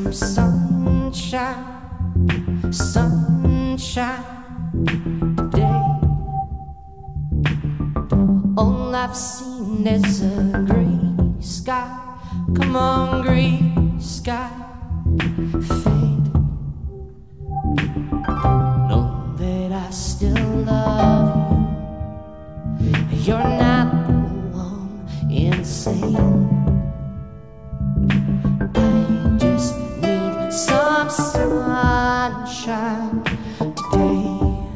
some sunshine, sunshine today. All I've seen is a gray sky. Come on, gray sky, fade. Know that I still love you. You're not the one insane. I just need some sunshine today.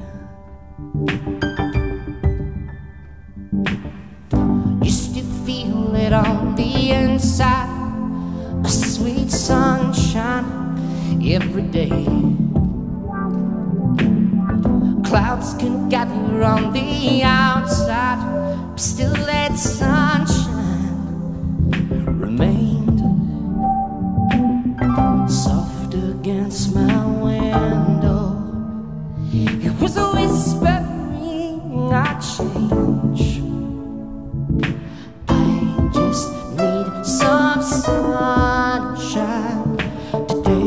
Used to feel it on the inside, a sweet sunshine every day. Clouds can gather on the outside, but still that sunshine remained. Soft against my window, it was a whispering I'd change. I just need some sunshine today.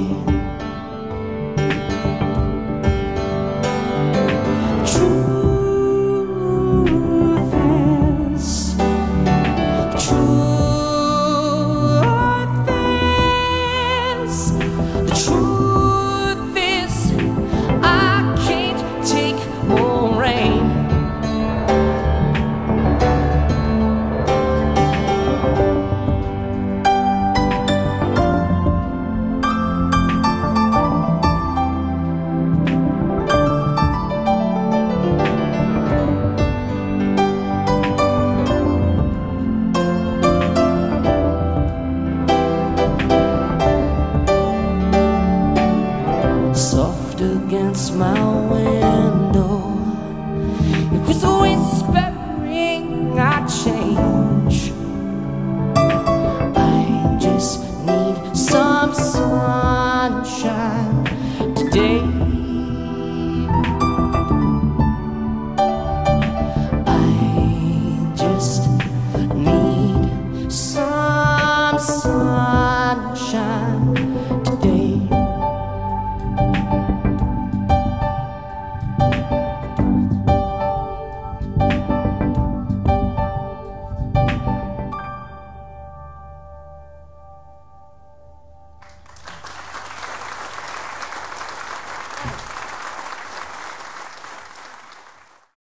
Soft against my window, it was a whispering I'd change. I just need some sunshine today. I just need some sunshine